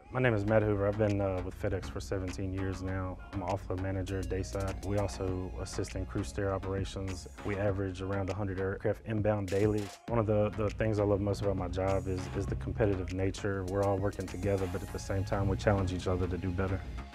My name is Matt Hoover. I've been with FedEx for 17 years now. I'm an offload manager dayside. We also assist in crew steer operations. We average around 100 aircraft inbound daily. One of the things I love most about my job is the competitive nature. We're all working together, but at the same time, we challenge each other to do better.